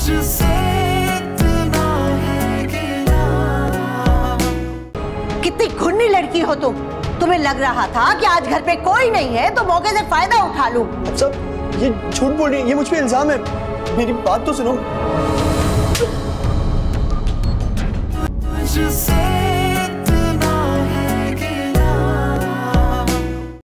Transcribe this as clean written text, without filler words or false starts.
कितनी घुन्नी लड़की हो तुम। तुम्हें लग रहा था कि आज घर पे कोई नहीं है तो मौके से फायदा उठा लूं। सब ये झूठ बोल रही है, ये मुझ पे इल्जाम है। मेरी बात तो सुनो।